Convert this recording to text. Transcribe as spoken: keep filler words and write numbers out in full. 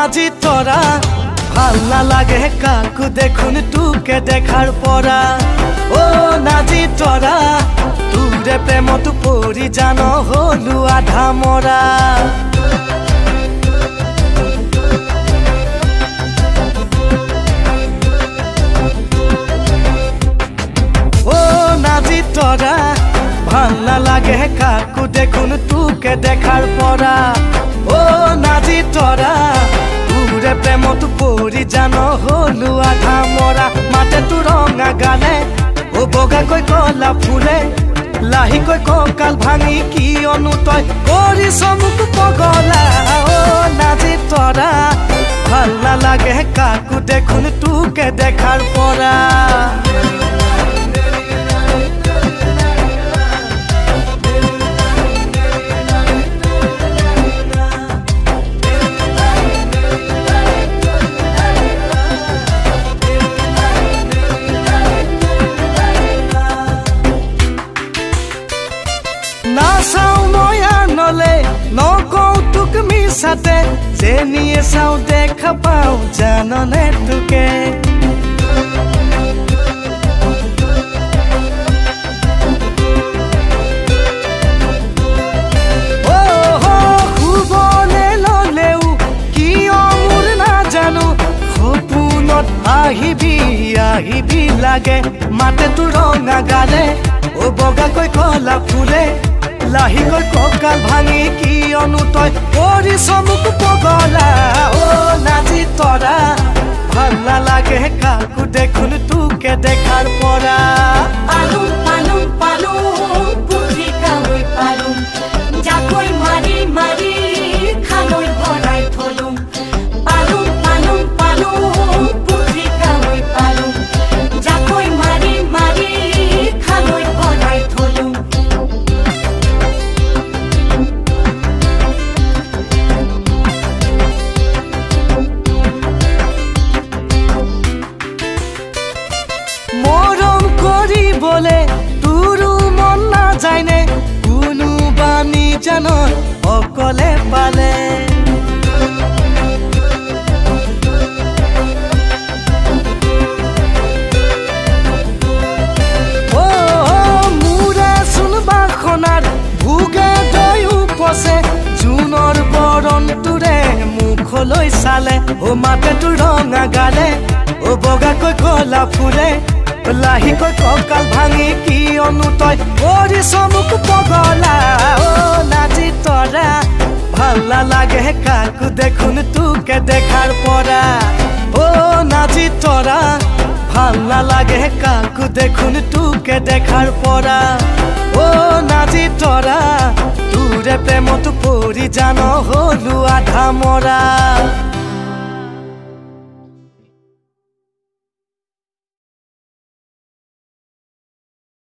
নাজি তৰা ভাল নালাগে কাকো দেখোন তোকে দেখাৰ পৰা ও নাজি তৰা তোৰে প্ৰেমত পৰি জানো হলু আধা মৰা ও নাজি তৰা ভাল নালাগে কাকো দেখোন তোকে দেখাৰ পৰা ও নাজি তৰা তোৰে প্ৰেমত পৰি জানো হলু আধা মৰা মাতে তোৰ ৰঙা গালে ও বগাকৈ কলা ফুলে লাহিকৈ কঁকাল ভাঙি কিয়নো তই কৰিছ মোক পগলা ও নাজি তৰা ভাল নালাগে কাকো দেখোন তোকে দেখাৰ পৰা নাচাও ময়া নলে নকৌতুক মিছাতে যেনিয়ে চাও দেখা পাও জাননে তোকে শুবলে ললেও কিয় মোৰ নাজানো সপোনত আহিবি আহিবি লাগে মাতে তোৰ ৰঙা গালে ও বগাকৈ কলা ফুলে লাহিকৈ কঁকাল ভাঙি কিয়নো তই কৰিছ মোক পগলা ও নাজি তৰা ভাল নালাগে কাকো দেখোন তোকে দেখাৰ পৰা পালুম পালুম পালুম পুথি কালৈ পালুম জাকৈ মাৰি মাৰি খালৈ ভৰাই থলুম পালুম পালুম পালুম পুথি কালৈ পালুম জাকৈ মাৰি মাৰি খালৈ ভৰাই থলুম মৰম কৰিবলে তোৰো মন নাযায়নে কোনোবা নিজানত অকলে পালে ও মোৰে চোন বাখনাৰ ভোগে দৈ উপচে জোনৰ বৰণ তোৰে মুখলৈ চালে ও মাতে তোৰ ৰঙা গালে ও বগাকৈ কলা ফুলে লাহিকৈ কঁকাল ভাঙি কিয়নো তই কৰিছ মোক পগলা ও নাজি তৰা ভাল নালাগে কাকো দেখোন তোকে দেখাৰ পৰা ও নাজি তৰা ভাল নালাগে কাকো দেখোন তোকে দেখাৰ পৰা ও নাজি তৰা তোৰে প্ৰেমত পৰি জানো হলু আধা মৰা।